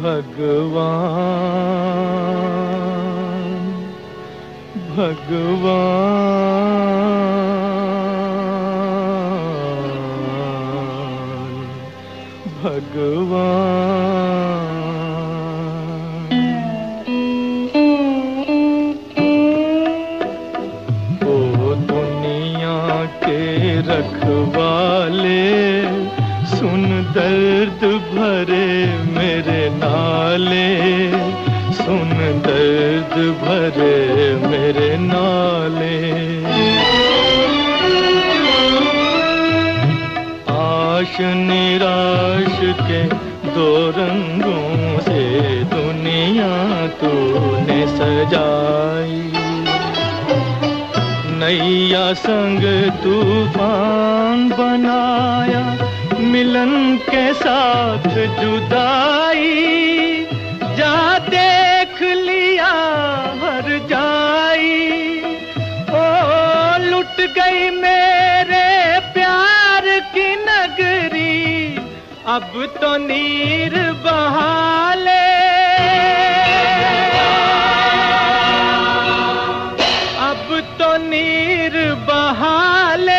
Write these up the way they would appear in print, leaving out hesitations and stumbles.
भगवान भगवान भगवान। ओ दुनिया के रखवाले, सुन दर्द भरे मेरे नाले, सुन दर्द भरे मेरे नाले। आश निराश के दो रंगों से दुनिया तूने सजाई, नैया संग तूफान बनाया, मिलन के साथ जुदाई। जा देख लिया हर जाई, ओ लुट गई मेरे प्यार की नगरी, अब तो नीर बहाले, अब तो नीर बहाले।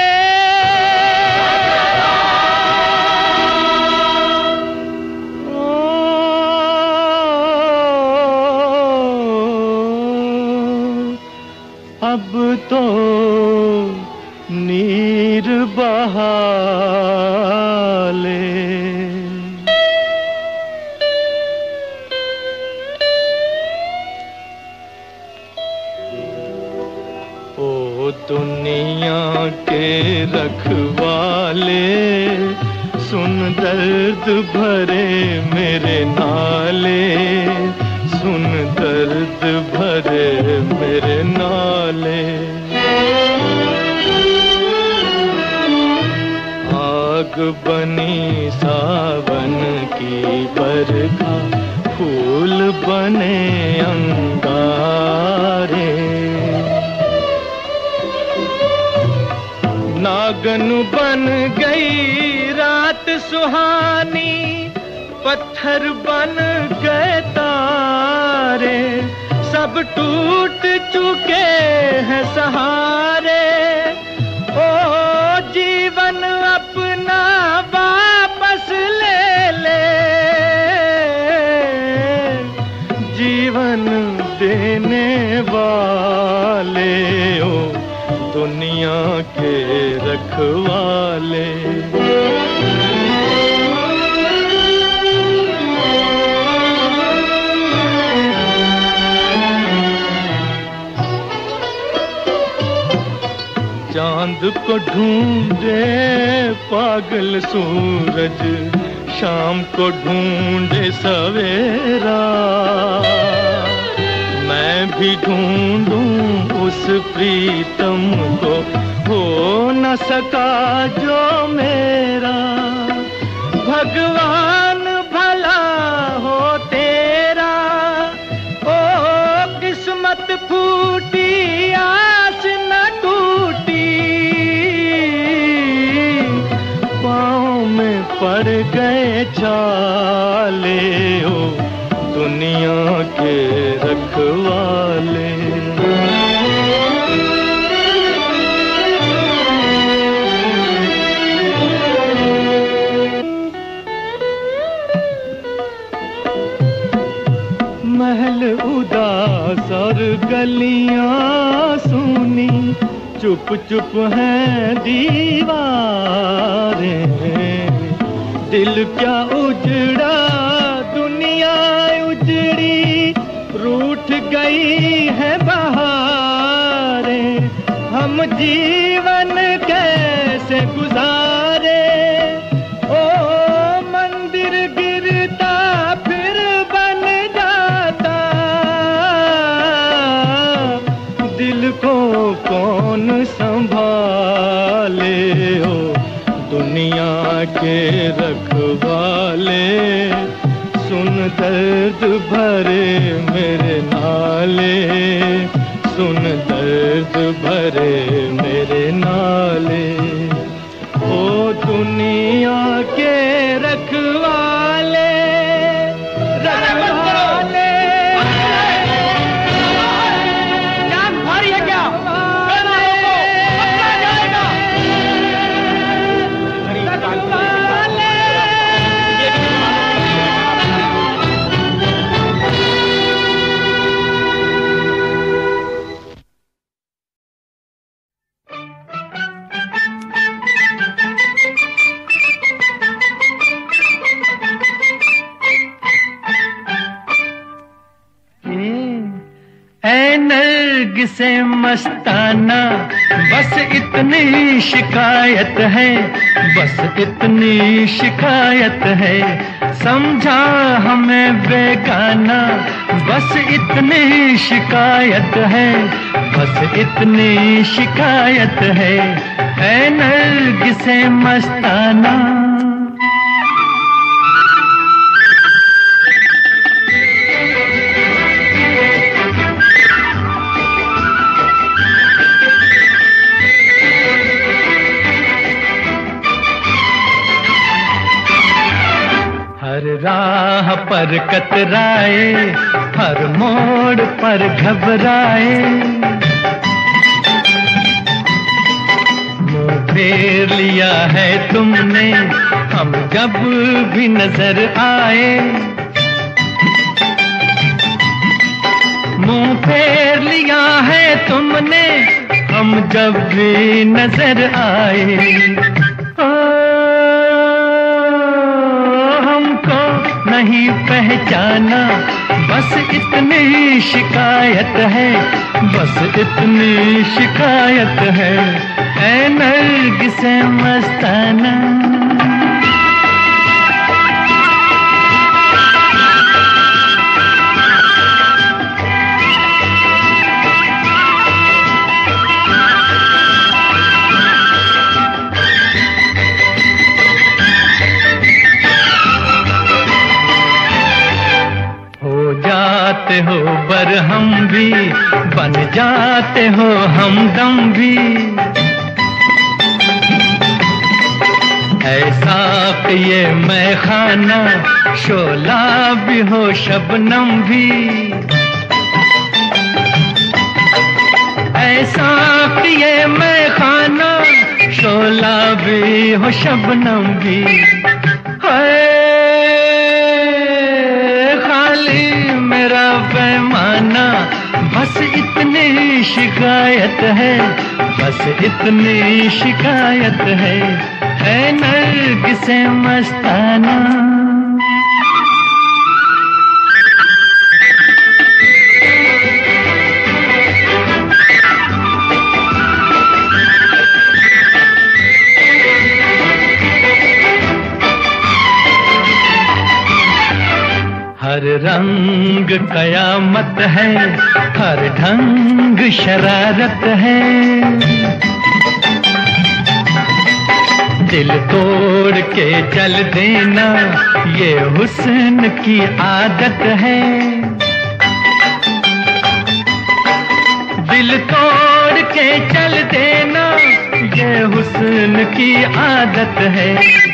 अब तो नीर बहाले। ओ दुनिया के रखवाले, सुन दर्द भरे मेरे नाले, सुन दर्द भरे मेरे नाले। आग बनी सावन की बरखा, फूल बने अंगारे, नागन बन गई रात सुहानी, पत्थर बन गए तारे, सब टूट चुके हैं सहारे। ओ जीवन अपना वापस ले ले, जीवन देने वाले, ओ दुनिया के रखवाले। चांद को ढूंढे पागल सूरज, शाम को ढूंढे सवेरा, मैं भी ढूंढूं उस प्रीतम को, हो न सका जो मेरा। भगवान भला हो तेरा, ओ किस्मत फूटी आस न टूटी, पाँव में पड़ गए छाले, ओ दुनिया के रखवाले। महल उदास और गलियां सूनी, चुप चुप हैं दीवारें, दिल क्या उजड़ा दुनिया उजड़ी, रूठ गई है बहारें, हम जीवन कैसे गुजारे। ओ मंदिर गिरता फिर बन जाता, दिल को कौन संभाले, ओ दुनिया के रखवाले। सुन दर्द भरे मेरे नाले, सुन दर्द भरे मेरे नाले। ओ दुनिया के रखवाले, रखवाले। से मस्ताना, बस इतनी शिकायत है, बस इतनी शिकायत है। समझा हमें बेगाना, बस इतनी शिकायत है, बस इतनी शिकायत है। ऐ नरगिसे मस्ताना। हर राह पर कतराए, हर मोड़ पर घबराए, मुंह फेर लिया है तुमने हम जब भी नजर आए। मुंह फेर लिया है तुमने हम जब भी नजर आए। नहीं पहचाना, बस इतनी शिकायत है, बस इतनी शिकायत है। ऐ नरगिसे मस्ताना। जाते हो बरहम भी, बन जाते हो हमदम भी। ऐसा कि ये मैं खाना, शोला भी हो शबनम भी। ऐसा कि ये मैं खाना, शोला भी हो शबनम भी। मेरा पैमाना, बस इतनी शिकायत है, बस इतनी शिकायत है। ऐ नरगिसे मस्ताना। हर रंग कयामत है, हर ढंग शरारत है। दिल तोड़ के चल देना ये हुस्न की आदत है। दिल तोड़ के चल देना ये हुस्न की आदत है।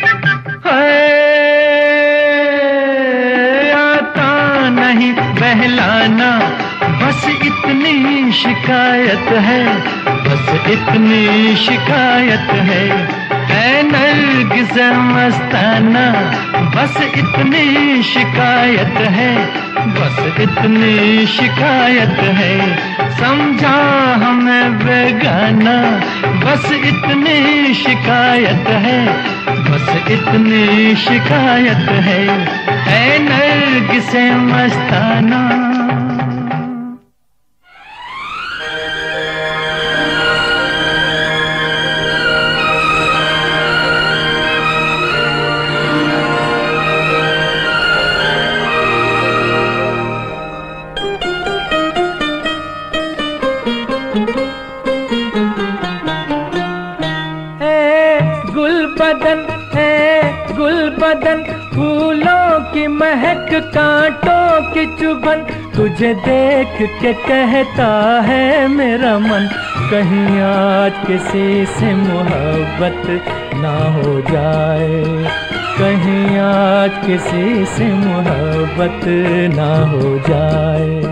नहीं बहलाना, बस इतनी शिकायत है, बस इतनी शिकायत है। ऐ नरगिसे मस्ताना, बस इतनी शिकायत है, बस इतनी शिकायत है। समझा हमें बेगाना, बस इतनी शिकायत है, बस इतनी शिकायत है। ऐ नरगिसे मस्ताना। गुलबदन फूलों की महक, कांटों की चुभन, तुझे देख के कहता है मेरा मन, कहीं आज किसी से मोहब्बत ना हो जाए, कहीं आज किसी से मोहब्बत ना हो जाए।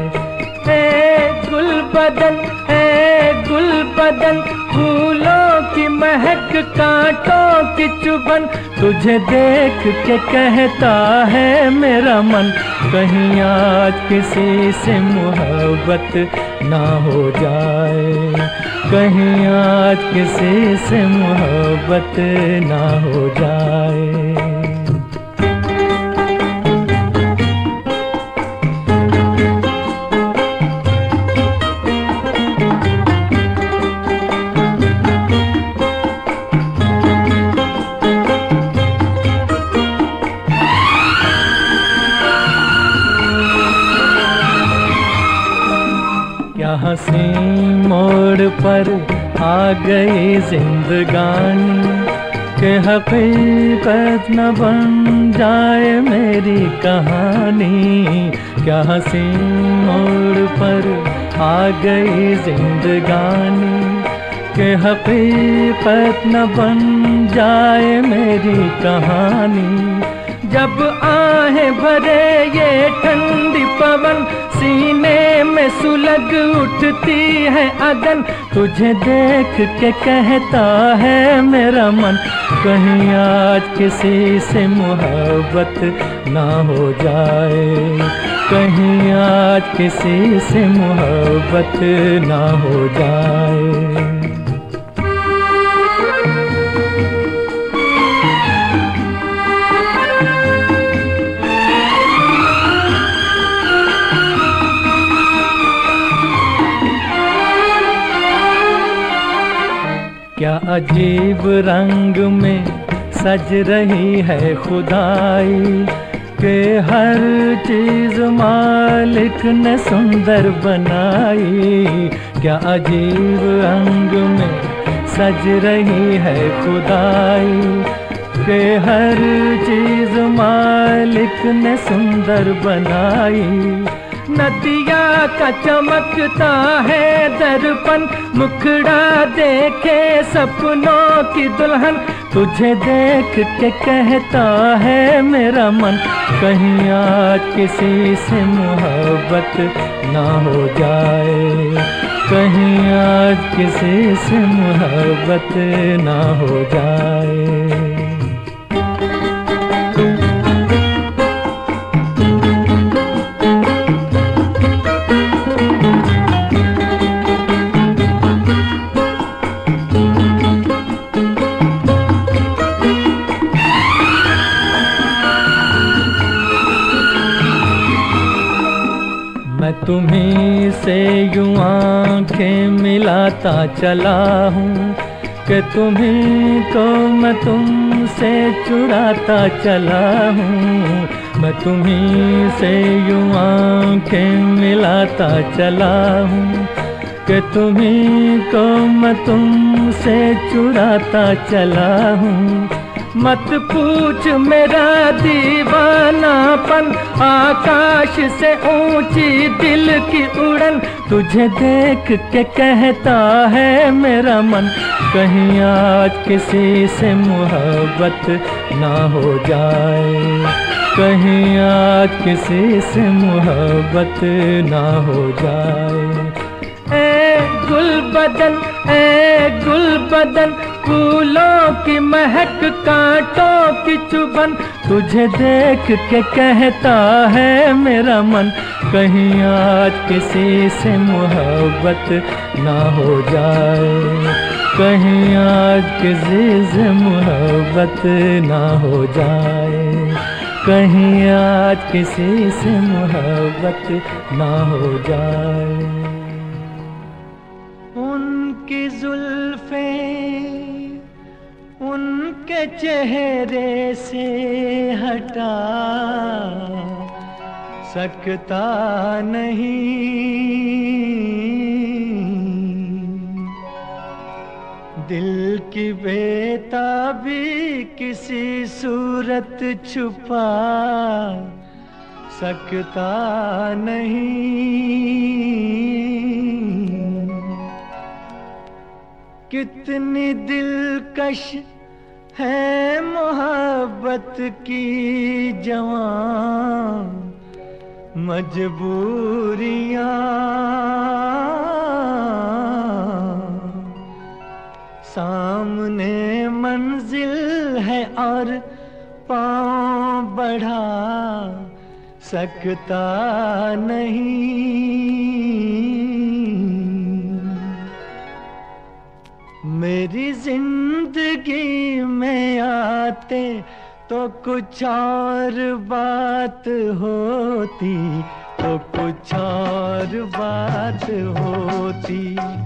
गुलबदन फूलों की महक, कांटों की चुभन, तुझे देख के कहता है मेरा मन, कहीं आज किसी से मोहब्बत ना हो जाए, कहीं आज किसी से मोहब्बत ना हो जाए। हंसी मोड़ पर आ गई जिंदगानी के हकीकत न बन जाए मेरी कहानी। क्या हंसी मोड़ पर आ गई जिंदगानी के हकीकत न बन जाए मेरी कहानी। जब आहें भरे ये ठंडी पवन सीने में सुलग उठती है अगन, तुझे देख के कहता है मेरा मन कहीं आज किसी से मोहब्बत ना हो जाए, कहीं आज किसी से मोहब्बत ना हो जाए। क्या अजीब रंग में सज रही है खुदाई के हर चीज मालिक ने सुंदर बनाई। क्या अजीब रंग में सज रही है खुदाई के हर चीज मालिक ने सुंदर बनाई। नदिया का चमकता है दर्पण, मुखड़ा देखे सपनों की दुल्हन, तुझे देख के कहता है मेरा मन कहीं आज किसी से मोहब्बत ना हो जाए, कहीं आज किसी से मोहब्बत ना हो जाए। मैं तुम्हीं से यूं आंखें मिलाता चला हूँ कि तुम्हीं को मैं तुमसे चुराता चला हूँ। मैं तुम्हीं से यूं आंखें मिलाता चला हूँ कि तुम्हीं को मैं तुमसे चुराता चला हूँ। मत पूछ मेरा दीवानापन, आकाश से ऊंची दिल की उड़न, तुझे देख के कहता है मेरा मन कहीं आज किसी से मोहब्बत ना हो जाए, कहीं आज किसी से मोहब्बत ना हो जाए। ए गुलबदन, ए गुलबदन, फूलों की महक कांटों की चुभन, तुझे देख के कहता है मेरा मन कहीं आज किसी से मोहब्बत ना हो जाए, कहीं आज किसी से मोहब्बत ना हो जाए, कहीं आज किसी से मोहब्बत ना हो जाए। उनकी जुल्फें उनके चेहरे से हटा सकता नहीं, दिल की बेताबी किसी सूरत छुपा सकता नहीं। कितनी दिलकश है मोहब्बत की जवां मजबूरियां, सामने मंजिल है और पांव बढ़ा सकता नहीं। मेरी जिंदगी में आते तो कुछ और बात होती, तो कुछ और बात होती।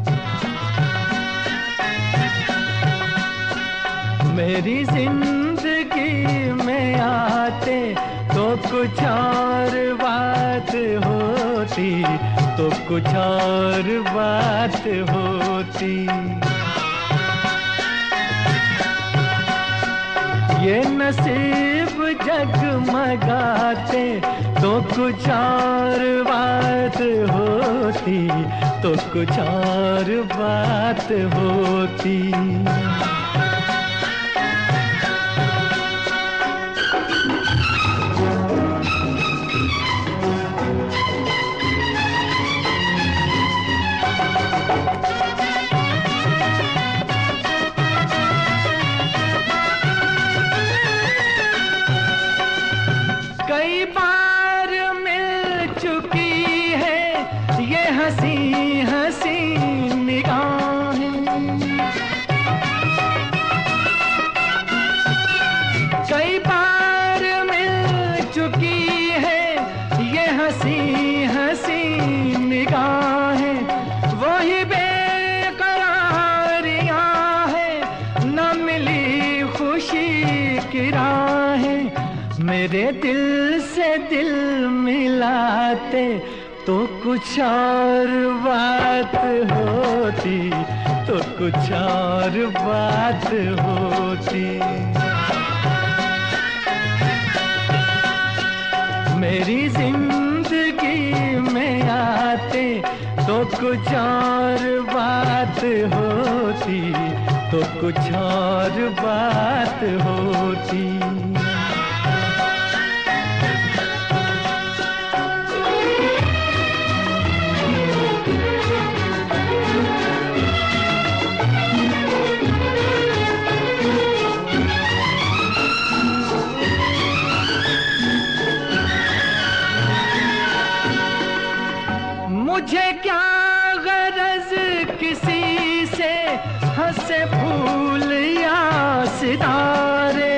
मेरी जिंदगी में आते तो कुछ और बात होती, तो कुछ और बात होती। ये नसीब जगमगाते तो कुछ और बात होती, तो कुछ और बात होती। कई बार मिल चुकी है ये हंसी हंसी निगाहें, कई बार मिल चुकी है ये हंसी हंसी निगाहें। वही बेकरारियां है, न मिली खुशी की राहें। मेरे दिल से दिल मिलाते तो कुछ और बात होती, तो कुछ और बात होती। मेरी जिंदगी में आते तो कुछ और बात होती, तो कुछ और बात होती। मुझे क्या गरज किसी से हंसे फूल या सितारे,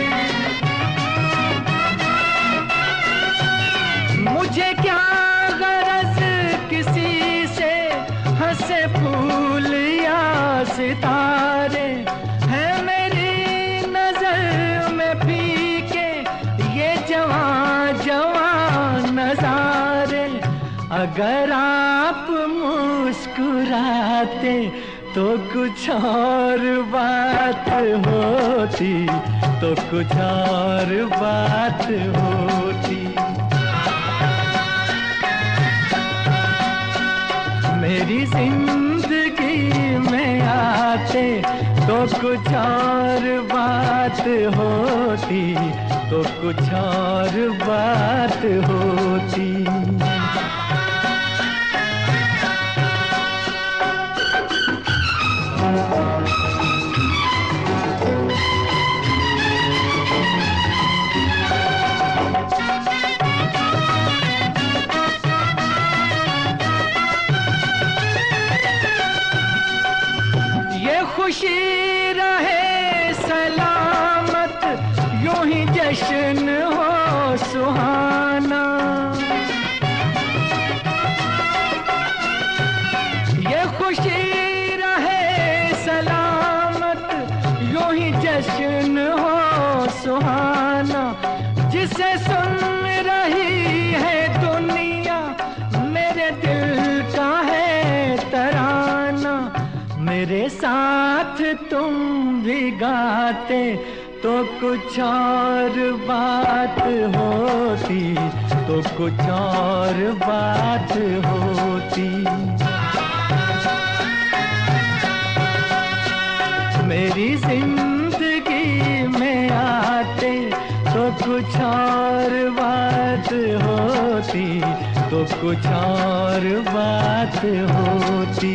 मुझे क्या गरज किसी से हंसे फूल या सितारे। है मेरी नजर में फीके ये जवां जवां नजारे। अगर आप मुस्कुराते तो कुछ और बात होती, तो कुछ और बात होती। मेरी जिंदगी में आते तो कुछ और बात होती, तो कुछ और बात होती। ये खुशी रहे सलामत, यूं ही जश्न हो सुहाना। ये खुशी रहे सलामत, यूं ही जश्न हो सुहाना। जिसे सुन रही है दुनिया मेरे दिल का है तराना। मेरे साथ तुम भी गाते तो कुछ और बात होती, तो कुछ और बात होती। मेरी जिंदगी में आते तो कुछ और बात होती, तो कुछ और बात होती।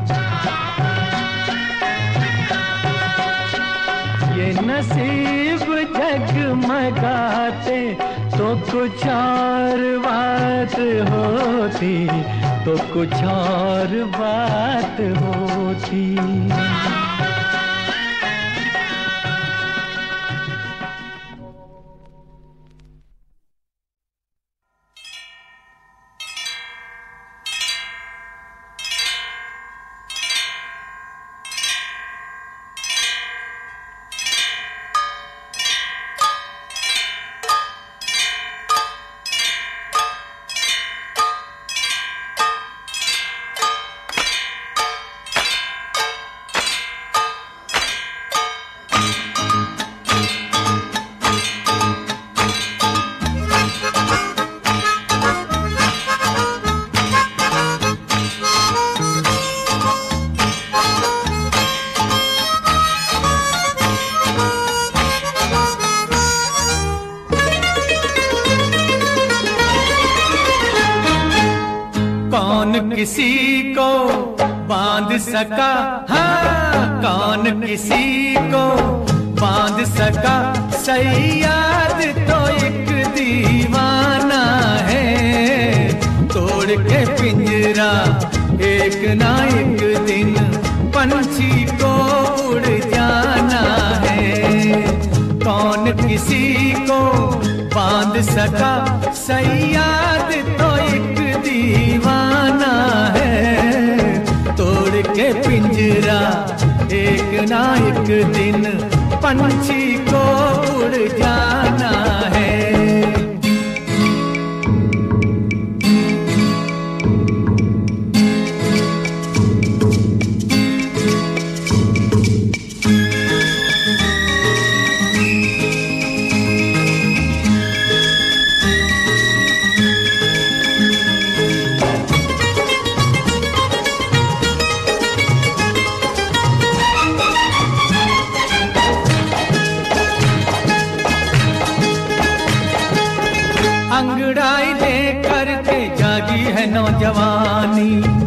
ये नसीब जगमगाते तो कुछ और बात होती, तो कुछ और बात होती। किसी को बांध सका, हाँ कौन किसी को बांध सका, सैयाद तो एक दीवाना है। तोड़ के पिंजरा एक ना एक दिन पंछी को उड़ जाना है। कौन किसी को बांध सका, सैयाद तो एक दीवाना है। तोड़ के पिंजरा एक ना एक दिन पंछी को उड़ जाना है। अंगड़ाई लेकर के जागी है नौजवानी,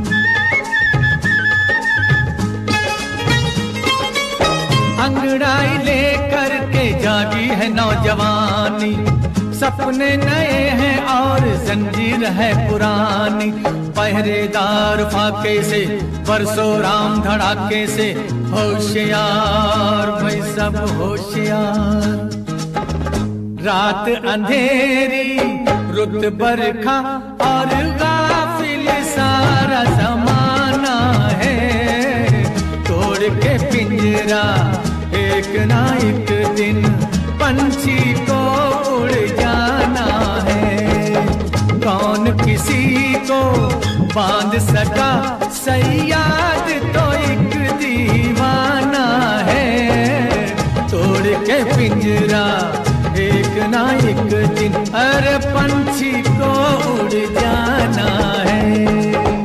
अंगड़ाई लेकर के जागी है नौजवानी। सपने नए हैं और जंजीर है पुरानी। पहरेदार फाके से बरसों राम धड़ाके से, होशियार भाई सब होशियार। रात अंधेरी रुत बरखा और गाफिल सारा जमाना है। तोड़ के पिंजरा एक ना एक दिन पंछी को उड़ जाना है। कौन किसी को बांध सका, सैयाद तो एक दीवाना है। तोड़ के पिंजरा एक ना एक दिन अरे पंछी को उड़ जाना है।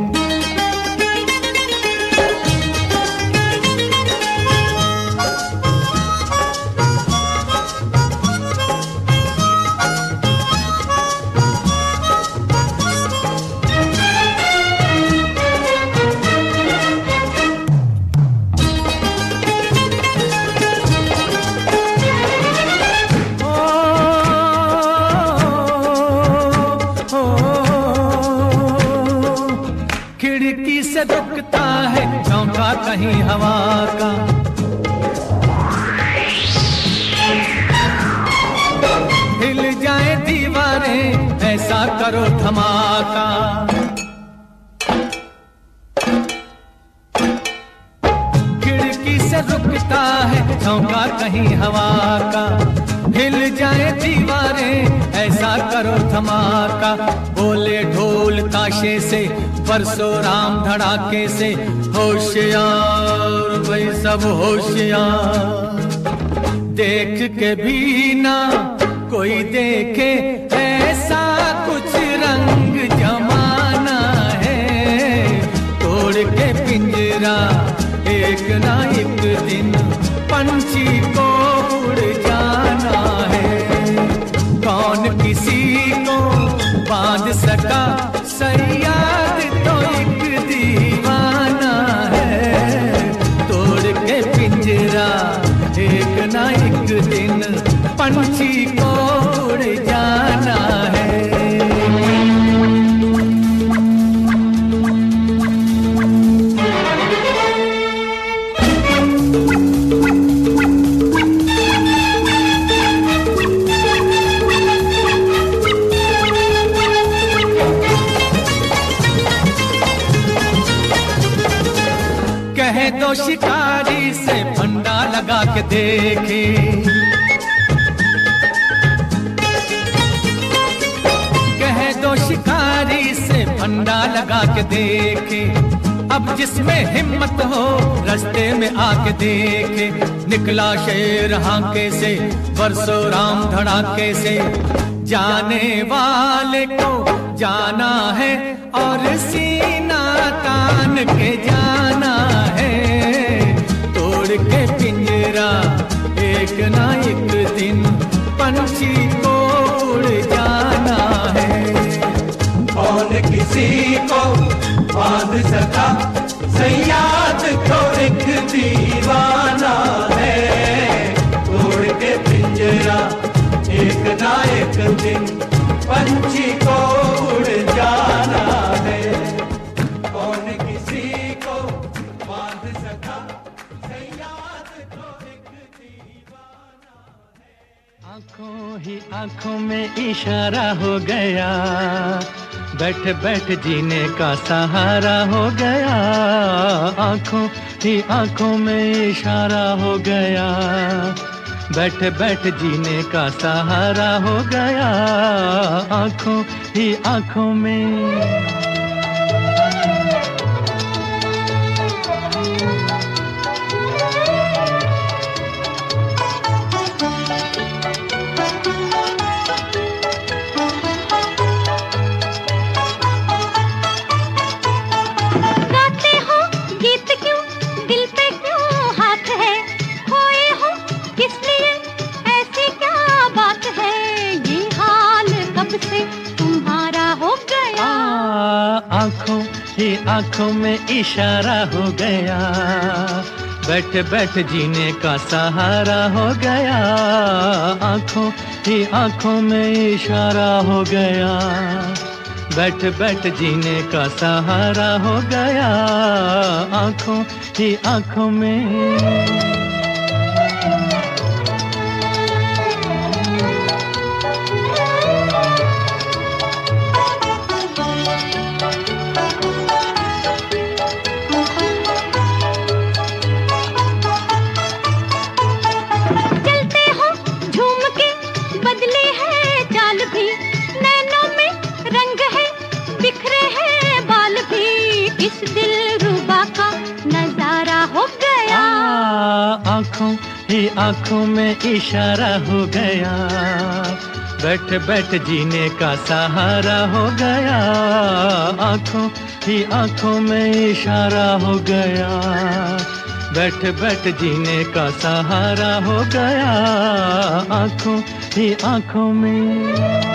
खिड़की से रुकता है झोंका कहीं हवा का, हिल जाए दीवारें ऐसा करो धमाका। खिड़की से रुकता है झोंका कहीं हवा का, हिल जाए दीवारें ऐसा करो धमाका। बोले ढोल ताशे से बरसों राम धड़ाके से, होशियार भाई सब होशियार। देख के भी ना कोई देखे ऐसा कुछ रंग जमाना है। तोड़ के पिंजरा एक ना एक दिन पंछी को उड़ जाना है। कौन किसी को बांध सका, सैयाद तो एक दीवाना है। तोड़ के पिंजरा एक ना एक दिन पंछी को उड़ जाना है। कहे दो शिकारी से फंडा लगा के देखे, कहे दो शिकारी से फंडा लगा के देखे। अब जिसमें हिम्मत हो रास्ते में आके देखे। निकला शेर हांके से बरसों राम धड़ाके से, जाने वाले को जाना है और सीना तान के जाना है। तोड़ के पिंजरा एक ना एक दिन पंछी को उड़ जाना है। कौन किसी को सयाद तो एक दीवाना है, तोड़ के पिंजरा एक ना एक दिन पंछी को उड़ जाना है। कौन किसी को बांध सका, सयाद तो एक दीवाना है। आंखों ही आंखों में इशारा हो गया, बैठ बैठ जीने का सहारा हो गया। आंखों ही आंखों में इशारा हो गया, बैठ बैठ जीने का सहारा हो गया। आंखों ही आंखों में आंखों ही आंखों में इशारा हो गया, बैठ बैठ जीने का सहारा हो गया। आंखों ही आंखों में इशारा हो गया, बैठ बैठ जीने का सहारा हो गया। आंखों ही आंखों में आंखों ही आंखों में इशारा हो गया, बैठ बैठ जीने का सहारा हो गया। आंखों ही आंखों में इशारा हो गया, बैठ बैठ जीने का सहारा हो गया। आंखों ही आंखों में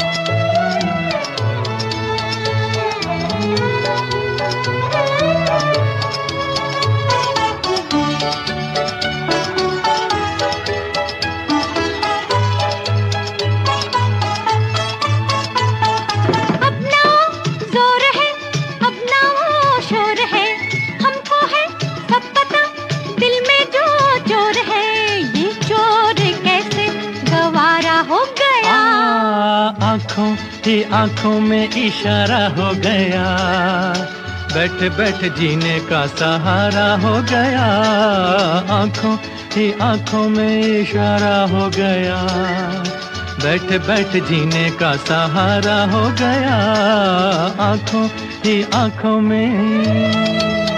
आंखों ही आंखों में इशारा हो गया, बैठ बैठ जीने का सहारा हो गया। आंखों ही आंखों में इशारा हो गया, बैठ बैठ जीने का सहारा हो गया। आंखों ही आंखों में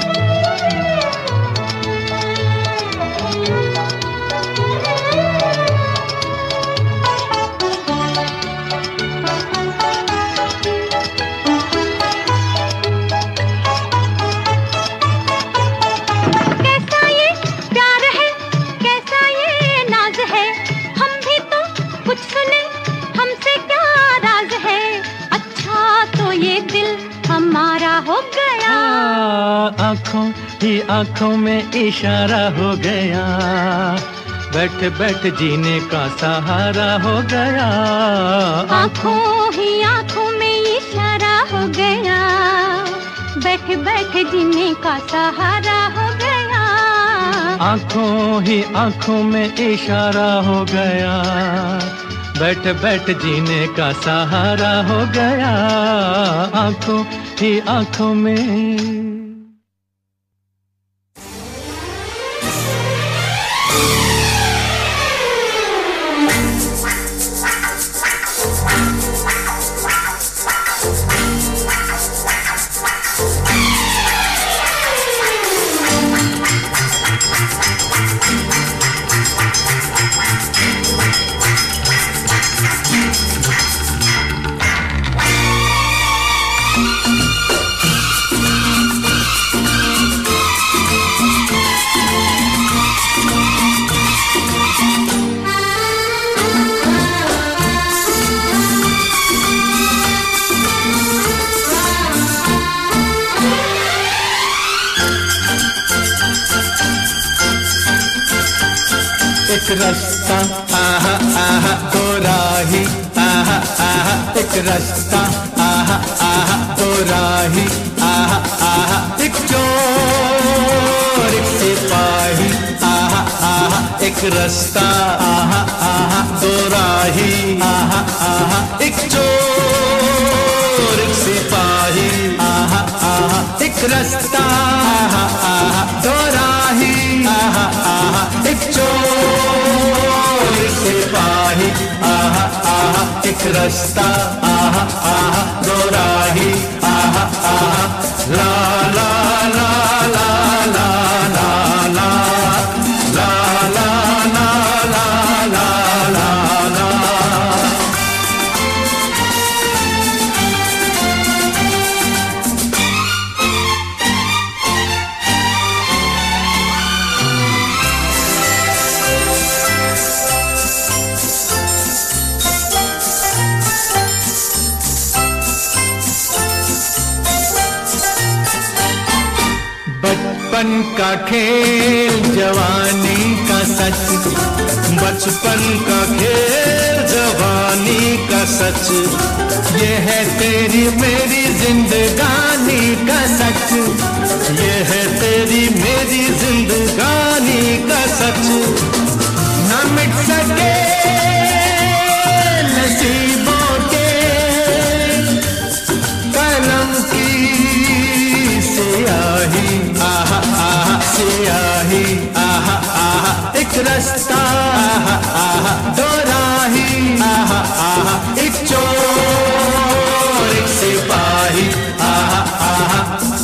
आंखों ही आंखों में इशारा हो गया, बैठ बैठ जीने का सहारा हो गया। आंखों ही आंखों में इशारा हो गया, बैठ बैठ जीने का सहारा हो गया। आंखों ही आंखों में इशारा हो गया, बैठ बैठ जीने का सहारा हो गया। आंखों ही आंखों में एक रास्ता आहा आहा दो राही आहा आहा एक रास्ता आहा आहा दो राही आहा आहा एक चोर एक सिपाही आहा आहा एक रास्ता आहा आहा दो राही आहा आहा एक चोर एक सिपाही आहा आहा एक रास्ता आहा आहा दो राही आहा आहा एक चोर एक सिपाही आहा आहा एक रास्ता आहा आहा दो राही आहा आहा ला ला ला ला ला ला ला ला ला ला ला ला ला। बचपन का खेल जवानी का सच, बचपन का खेल जवानी का सच, ये है तेरी मेरी जिंदगानी का सच, ये है तेरी मेरी जिंदगानी का सच। न मिट सके नसीबों के कलम की सियाही आहा आहा सियाही आहा आहा एक रास्ता आहा आहा दो राही आहा आहा एक चोर एक सिपाही आहा आहा।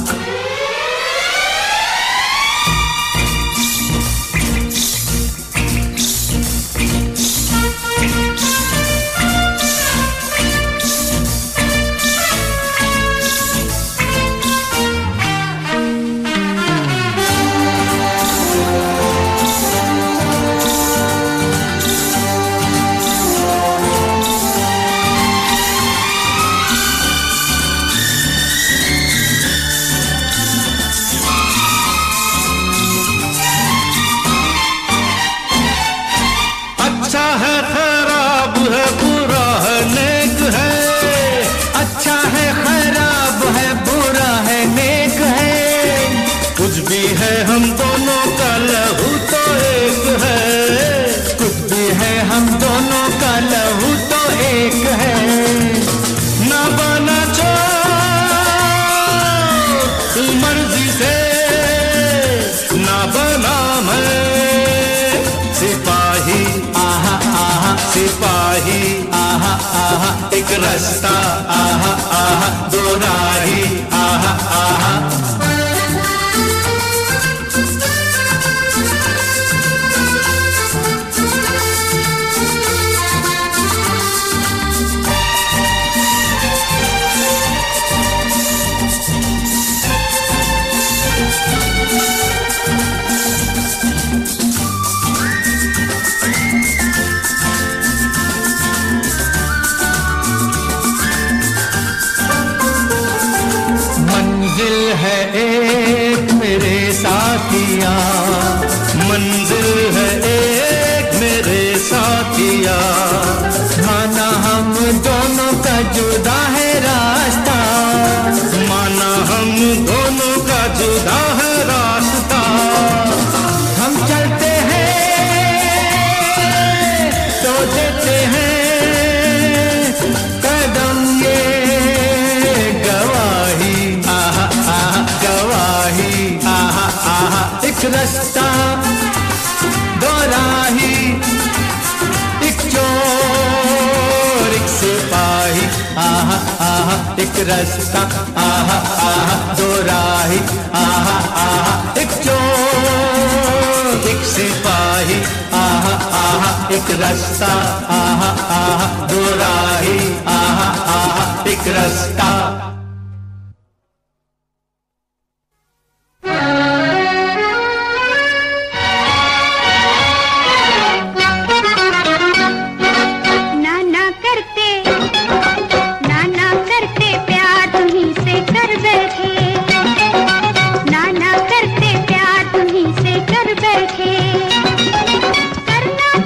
अच्छा है खराब है बुरा है नेक है, अच्छा है खराब है बुरा है नेक है, कुछ भी है हम दोनों का लहू तो एक है, कुछ भी है हम दोनों का लहू तो एक है। ना बना छोड़ मर्जी से ना बना मैं सिपाही आहा आहा सिपाही आहा आहा एक रास्ता आहा आहा दो राही आहा आहा। मंजिल है एक मेरे साथिया, मंजिल है एक मेरे साथिया, माना हम दोनों का जुदा है रास्ता, माना हम दोनों का जुदा है रास्ता। हम चलते हैं तो देते हैं कदम ये गवाही आहा आहा गवाही आहा आहा एक रास्ता दो राही एक चोर एक सिपाही आहा आहा एक रास्ता आहा आहा दो राही आहा आहा एक चोर एक सिपाही आहा आहा एक रास्ता आहा आहा दो राही आहा आहा एक रास्ता। करना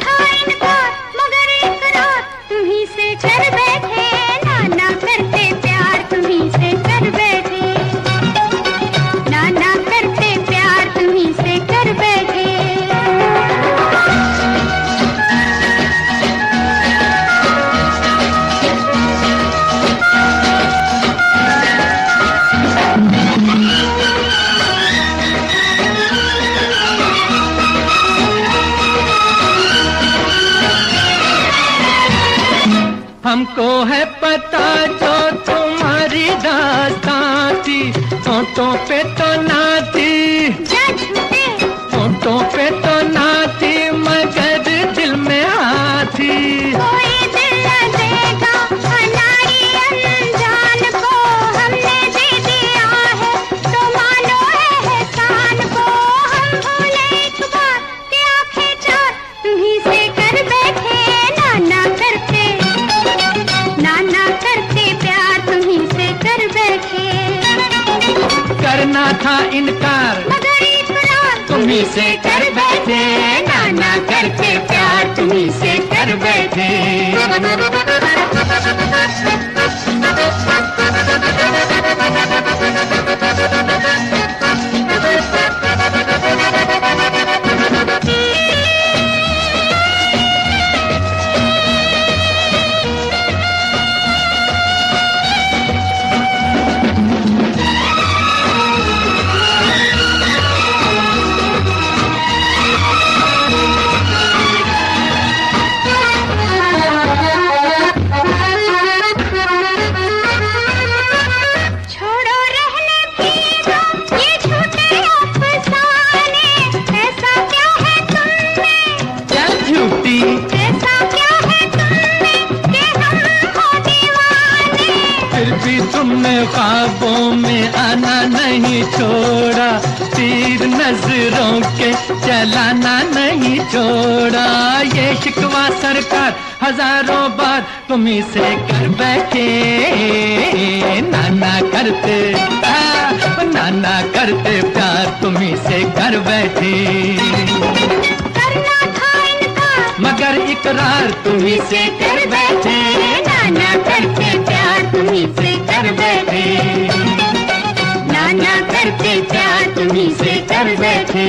पता जो तुम्हारी दास्तां थी, होठों पे तो ना थी, होठों पे तो ना थी, मगर दिल में आती। कोई दिल न देगा हमारी अनजान को, हमने दे दिया है तो मानो एहसान को। हम भूले एक बार कि आंखें चार तुम्हीं से कर बैठे, नाना करते प्यार तुम्हीं से कर बैठे। करना था इनकार मगर इकरार तुम्हीं से कर बैठे, नाना करते प्यार तुम्हीं से कर बैठे। तुमने ख्वाबों में आना नहीं छोड़ा, तीर नजरों के चलाना नहीं छोड़ा। ये शिकवा सरकार हजारों बार तुम्हीं से कर बैठे, नाना करते प्यार तुम्हीं से कर बैठे। करना था इनकार मगर इकरार तुम्हीं से कर बैठे, नाना करते प्यार तुम्हीं से कर बैठे, नाना करते प्यार तुम्हीं से कर बैठे।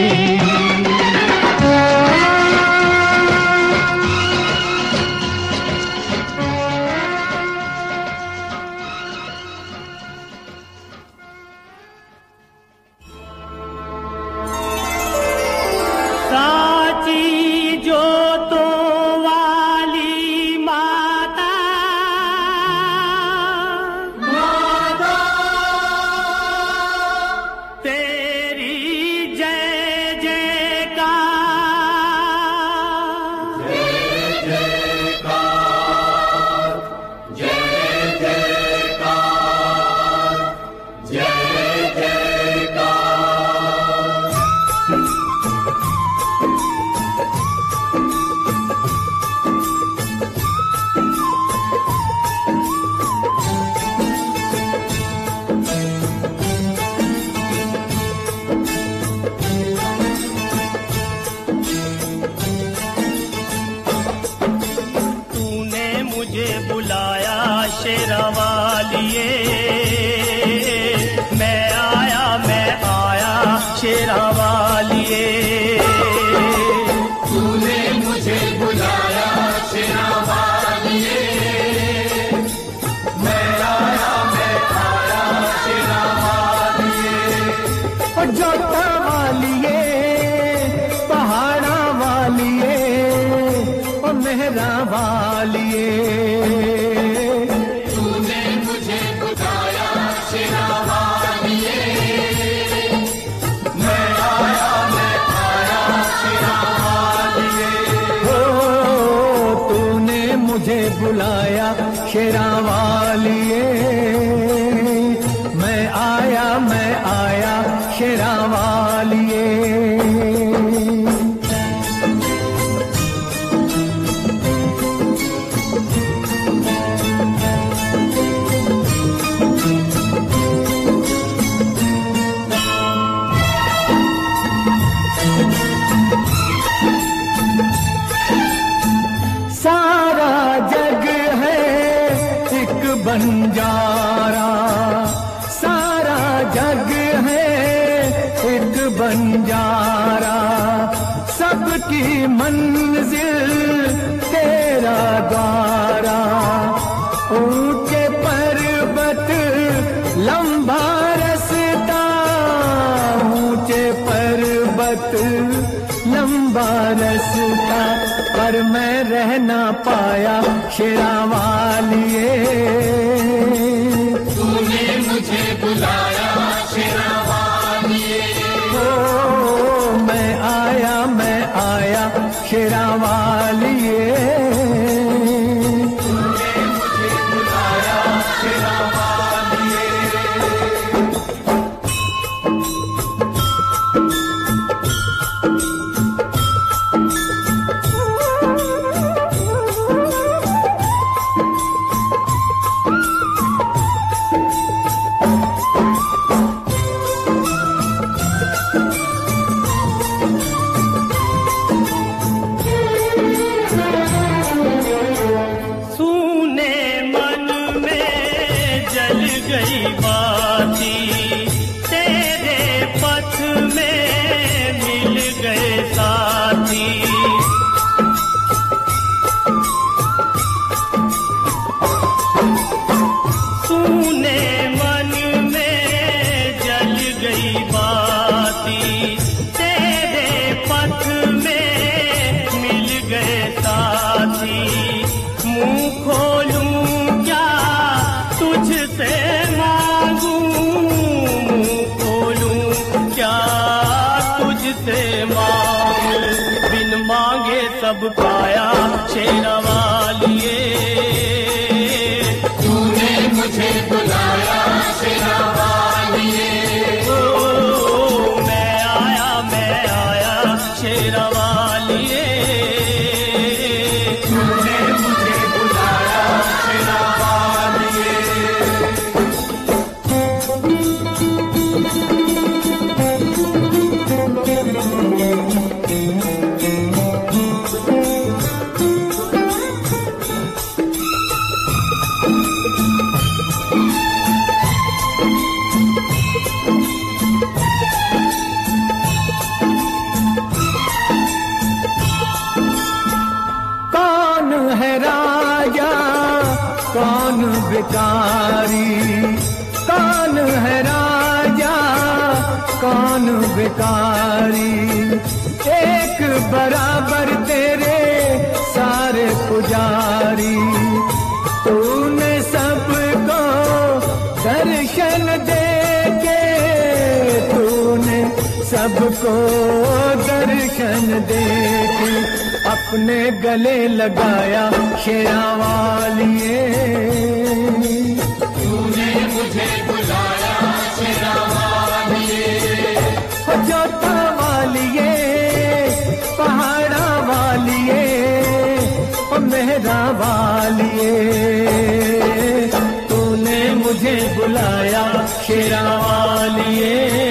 बुलाया शेरा वालिए, मैं आया शेरा वालिए। सारा जग है एक बंजारा, सारा जग है एक बंजारा, सबकी मंजिल तेरा द्वारा। ऊंचे पर्वत लंबा रास्ता, ऊंचे पर्वत लंबा रास्ता, पर मैं रह ना पाया शेरा वालिए। मुझे बुलाया शेरा वालिए। ओ मैं आया शेरा वालिए। तूने मुझे बुलाया शेरा वालिए। कौन है राजा कौन भिखारी, कौन है राजा कौन भिखारी, एक बराबर तेरे सारे पुजारी। तूने सबको दर्शन दे के, तूने सबको दर्शन दे के अपने गले लगाया शेरा वालिए। तूने मुझे बुलाया शेरा वालिए। जोता वालिए, पहाड़ा वालिए, ओ मेहरा वालिए। तूने मुझे बुलाया शेरा वालिए।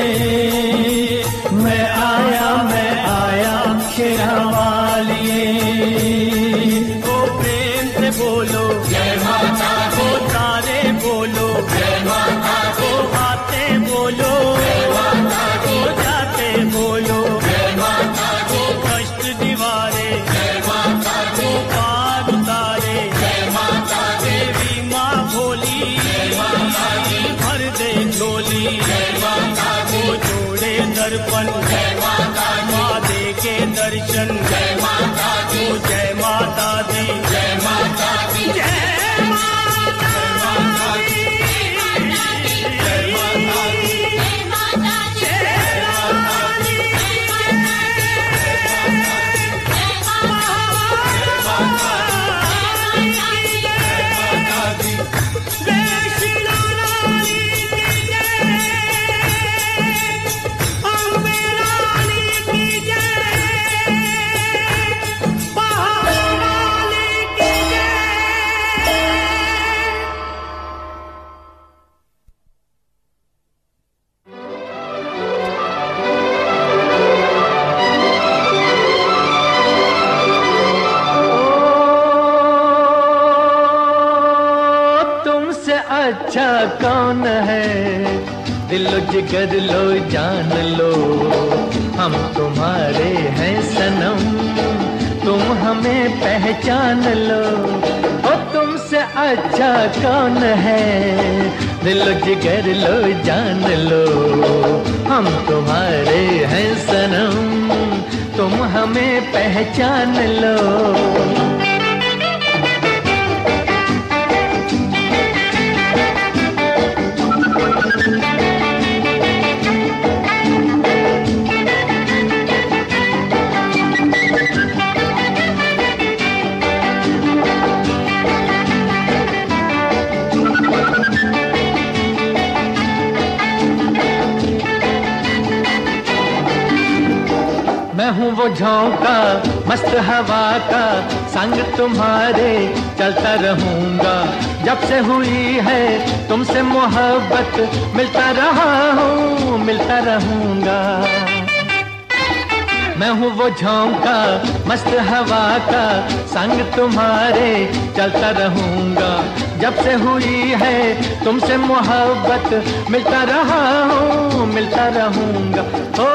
मैं आया शेरा वालिए। ओ प्रेम से बोलो जय माता दी, ओ तारे बोलो जय माता दी, ओ आते बोलो जय माता दी, ओ जाते बोलो जय माता दी, ओ कष्ट दीवारे जय माता दी, ओ पार उतारे जय माता दी, देवी माँ भोली जय माता दी, भर दे झोली जय माता दी, ओ जोड़े दर्पण जय माता दी, माँ दे के दर्शन जय माता दी, ओ जय माता दी जय माता दी, जय माता दी। जय माता दी, माता दी, तुमसे अच्छा कौन है, दिलो जिगर लो जान लो, हम तुम्हारे हैं सनम, तुम हमें पहचान लो। ओ तुमसे अच्छा कौन है, दिलो जिगर लो जान लो, हम तुम्हारे हैं सनम, तुम हमें पहचान लो। मैं हूँ वो झोंका मस्त हवा का, संग तुम्हारे चलता रहूंगा। जब से हुई है तुमसे मोहब्बत, मिलता रहा हूँ मिलता रहूंगा। मैं हूँ वो झोंका मस्त हवा का, संग तुम्हारे चलता रहूंगा। जब से हुई है तुमसे मोहब्बत, मिलता रहा हूँ मिलता रहूंगा। ओ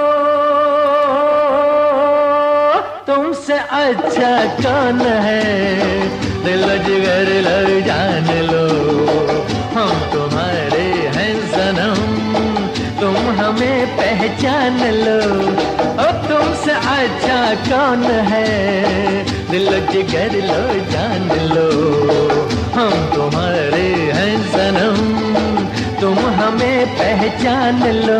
तुमसे अच्छा कौन है, दिल जिगर लो जान लो, हम तुम्हारे हैं सनम, तुम हमें पहचान लो। ओ तुमसे अच्छा कौन है, दिल जिगर लो जान लो, हम तुम्हारे हैं सनम, तुम हमें पहचान लो।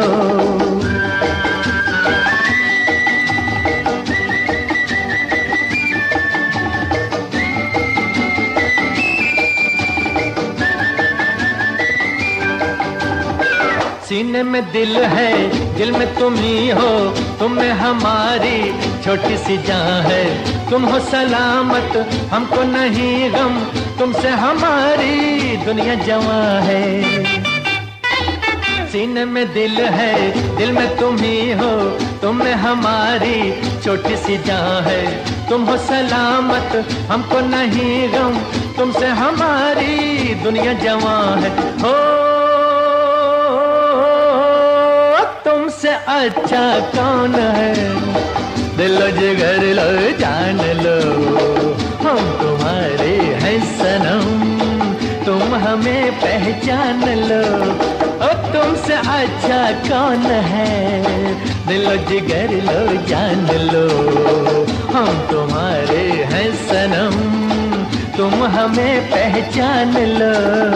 सीने में दिल है, दिल में तुम ही हो, तुम में हमारी छोटी सी जान है। तुम हो सलामत, हमको नहीं गम, तुमसे हमारी दुनिया जवां है। सीने में दिल है, दिल में तुम ही हो, तुम में हमारी छोटी सी जान है। तुम हो सलामत, हमको नहीं गम, तुमसे हमारी दुनिया जवां है। हो तुमसे अच्छा कौन है, दिलो जिगर लो जान लो, हम तुम्हारे हैं सनम, तुम हमें पहचान लो। ओ तुमसे अच्छा कौन है, दिलो जिगर लो जान लो, हम तुम्हारे हैं सनम, तुम हमें पहचान लो।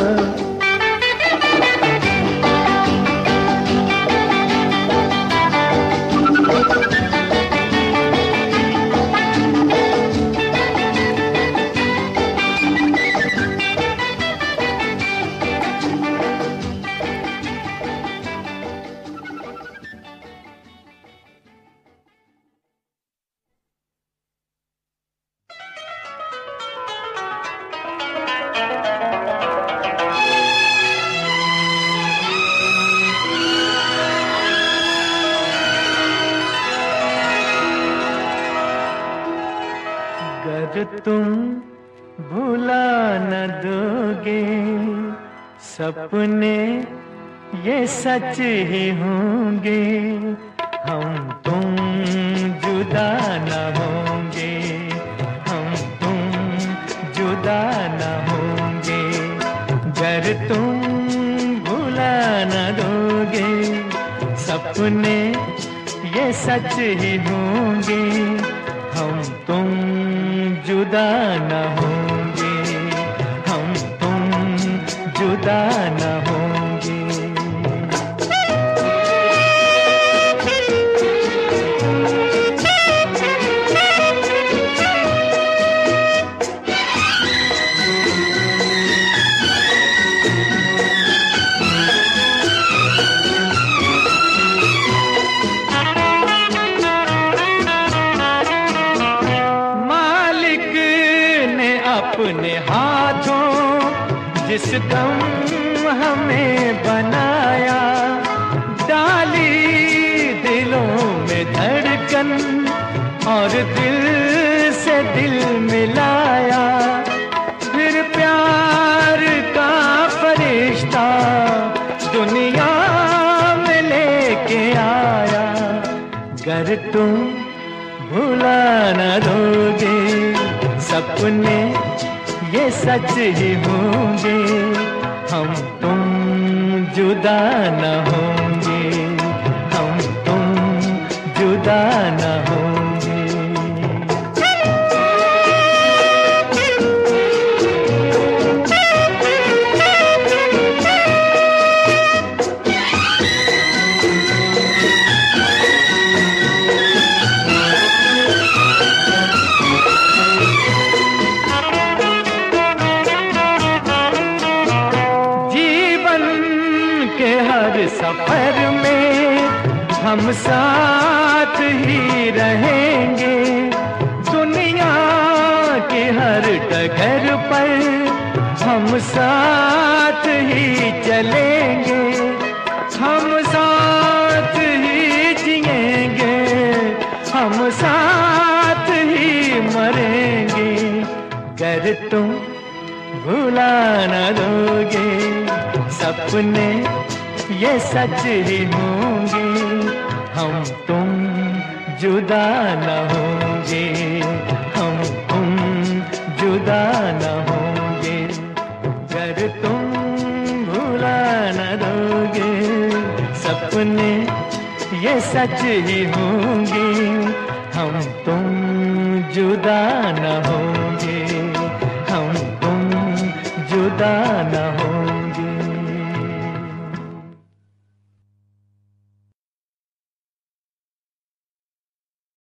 तुम भुला न दोगे सपने ये सच ही होंगे, हम तुम जुदा न होंगे, हम तुम जुदा न होंगे। अगर तुम भुला न दोगे सपने ये सच ही होंगे, हम तुम जुदा न होंगे, हम तुम जुदा न होंगे। अपने हाथों जिस दम हमें बनाया, डाली दिलों में धड़कन और दिल से दिल मिलाया, फिर प्यार का फरिश्ता दुनिया में लेके आया। गर तुम भुला न दोगे सपने ये सच ही होंगे, हम तुम जुदा न होंगे, हम तुम जुदा न होंगे। सफर में हम साथ ही रहेंगे, दुनिया के हर डगर पर हम साथ ही चलेंगे, हम साथ ही जिएंगे, हम साथ ही मरेंगे। गर तुम भुला न दोगे सपने ये सच ही होंगे, हम तुम जुदा न होंगे, हम तुम जुदा न होंगे। अगर तुम भुला न दोगे सपने ये सच ही होंगे, हम तुम जुदा न होंगे।